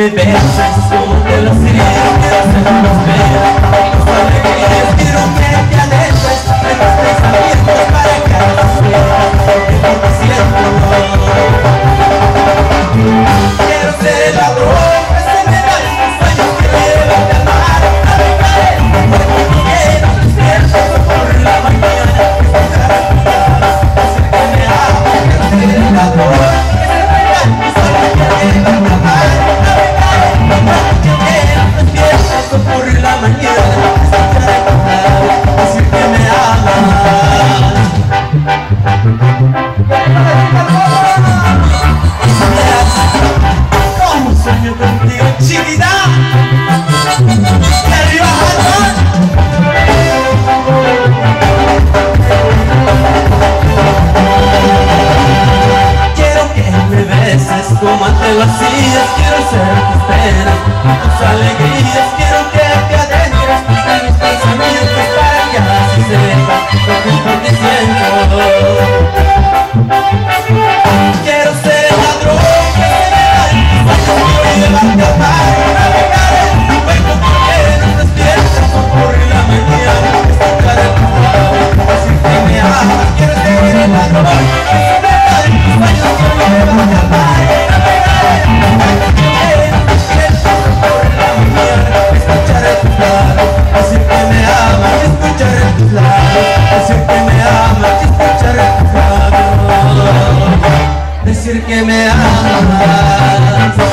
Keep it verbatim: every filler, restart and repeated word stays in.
me besas como te lo hacía. Quiero ser más bella y tus alegrías. Quiero que te alejes de tus pensamientos para que no seas lo que por ti siento. Quiero ser el ladrón que se me da en tus sueños, que llevas de amar, navegar en tu cuerpo ligero, despierto por la mañana, escuchar a tus labios, hacer que me ames. Quiero ser el ladrón que se me da en tus sueños, que llevas de amar, navegar en tu cuerpo ligero, despierto por la mañana, escuchar a tus labios, decir que me amas. Como sueño contigo, chiquita. Y arriba, Jalón. Quiero que me beses como antes lo hacías. Quiero ser tus penas y tus alegrías. Quiero que te adentres en mis pensamientos para que así sepa lo que por ti siento. Quiero ser el ladrón que se me da en tus sueños, quiero llevarte al mar, navegar en tu cuerpo porque no despiertas por la mañana, escuchar a tus labios, decir que me amas. Quiero ser el ladrón que se me da en tus sueños, quiero llevarte al mar, navegar en tu cuerpo porque no despiertas por la mañana, escuchar a tus labios, decir que me amas, escuchar a tus labios, decir que me amas, escuchar a tus labios, decir que me amas.